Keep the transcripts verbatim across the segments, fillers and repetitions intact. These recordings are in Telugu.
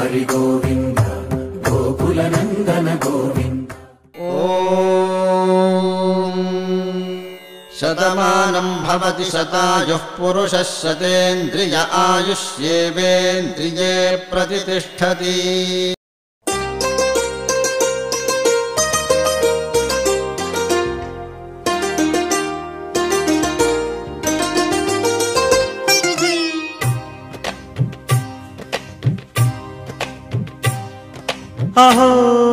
हरि गोविंद गोकुल नंदन गोविंद। ओम शतमानं भवति शतायुः पुरुषः शतेन्द्रिय आयुष्येवेन्द्रिये प्रतिष्ठति। अहो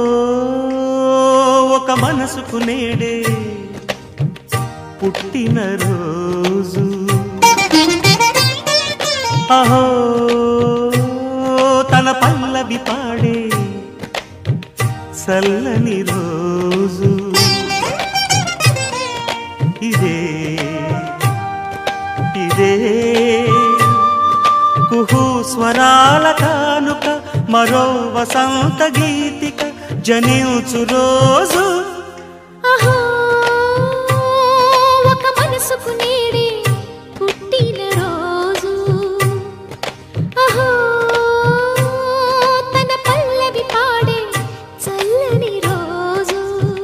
ఒక మనసుకు నేడే పుట్టిన రోజు, అహో తన పల్లవి పాడే చల్లని రోజు ఇదే ఇదే కుహు స్వరాల కానుక మరో వసంత గీతిక జనించు రోజు। అహో ఒక మనసుకు నేడే పుట్టిన రోజు, అహో తన పల్లవి పాడే చల్లని రోజు।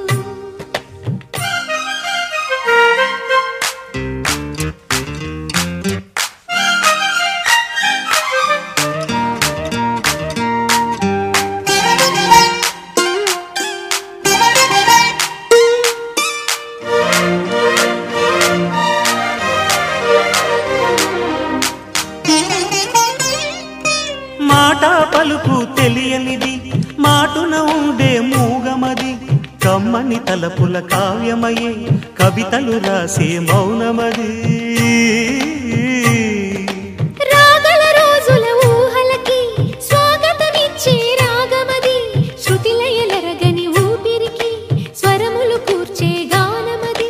మాట పలుకు తెలియనిది మాటున ఉండే మూగమది, కమ్మని తలపుల కావ్యమయే కవితలు రాసే మౌనమది। రాగల రోజుల ఊహలకి స్వాగతమిచ్చే రాగమది, శృతిలయలరగని ఊపిరికి స్వరములు కూర్చే గానమది।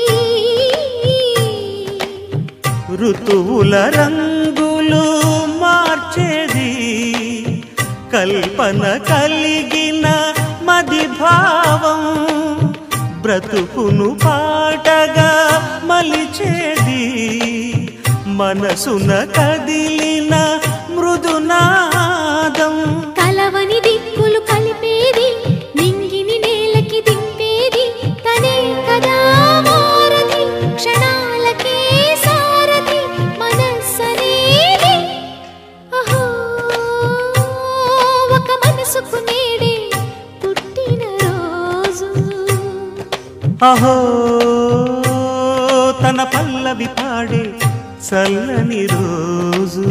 ఋతువుల రంగులు మార్చేది కల్పన కలిగిన మది భావం, బ్రతుకును పాటగా మలిచేది మనసున కదిలిన మృదునాదం। కలవని దిక్కులు కలిపేది నింగిని నేలకి దింపేది తనే కదా వారధి, క్షణాలకే సారథి మనస్సనేది। అహో ఒక మనసుకు నేడే పుట్టిన రోజు, అహో తన పల్లవి పాడే చల్లని రోజు।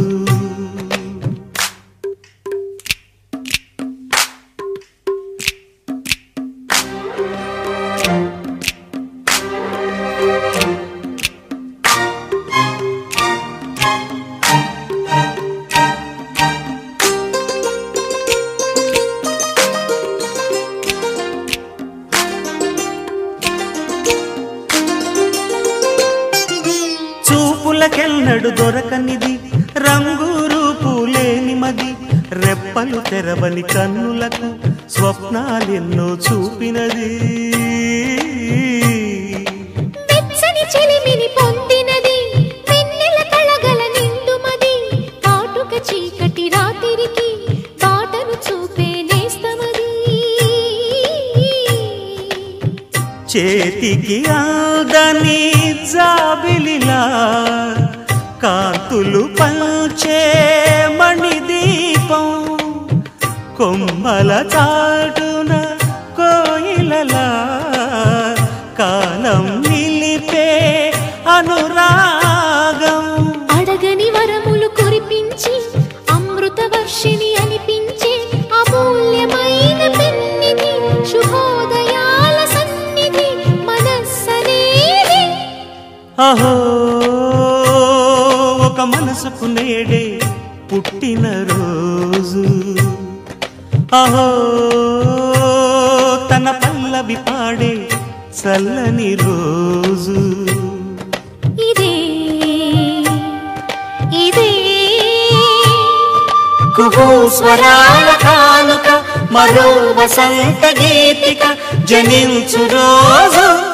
చూపులకెన్నడు దొరకనిది రంగు రూపు లేని మది, రెప్పలు తెరవని కన్నులకు స్వప్నాలెన్నో చూపినది। వెచ్చని చెలిమిని పొందినది వెన్నెల కళగల నిండుమది, కాటుక చీకటి రాత్రికి బాటను చూపే నేస్తమది। చేతికి ఆదని జాబిలిలా కాంతులు పంచే మణిదీపం, కొమ్మల చాటున కోయిలలా కాలం నిలిపే అనురాగం। అడగని వరములు కురిపించి అమృత వర్షిణి అనిపించే అమూల్యమైన పెన్నిధి, శుభోదయాల సన్నిధి మనస్సనేది। అహో ఒక మనసుకు నేడే పుట్టిన రోజు, అహో తన పల్లవి పాడే చల్లని రోజు ఇదే ఇదే కుహు స్వరాల కానుక మరో వసంత గీతిక జనించు రోజు।